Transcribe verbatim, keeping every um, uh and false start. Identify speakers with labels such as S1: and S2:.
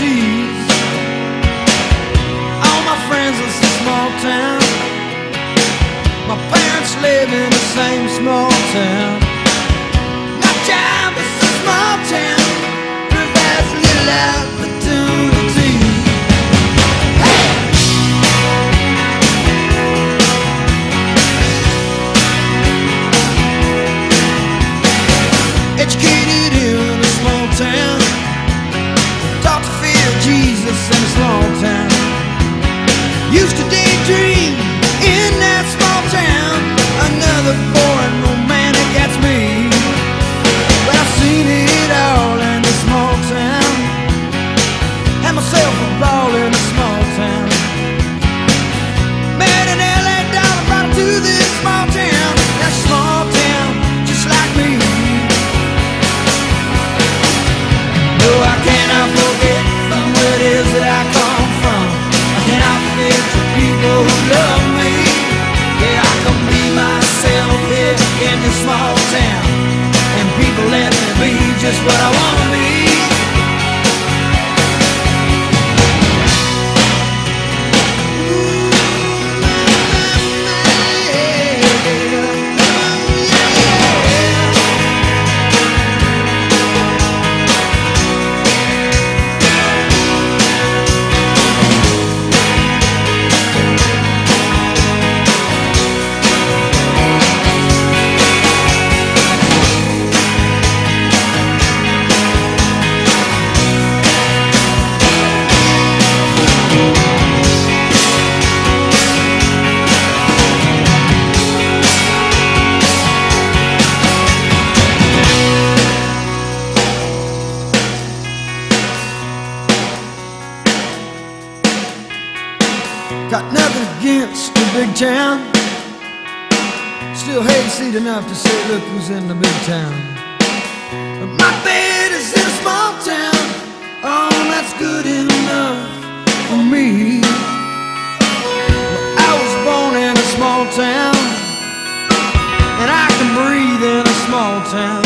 S1: cheese. All my friends live in a small town. My parents live in the same small town. My job is a small town. Provides a little opportunity. Hey! Educated in a small town. Taught to fear Jesus in a small town. Used to daydream in that small town. Another boring romantic, that's me. But I've seen it all in a small town. Had myself a ball in a small town. Met an L A dollar, brought her to this small town. That small town, just like me. No, I cannot forget from where it is that I come from. I cannot forget the people who love me. Yeah, I can be myself here in this small town, and people let me be just what I wanna be. Got nothing against the big town. Still hayseed enough to say, look who's in the big town. But my bed is in a small town. Oh, that's good enough for me. Well, I was born in a small town, and I can breathe in a small town.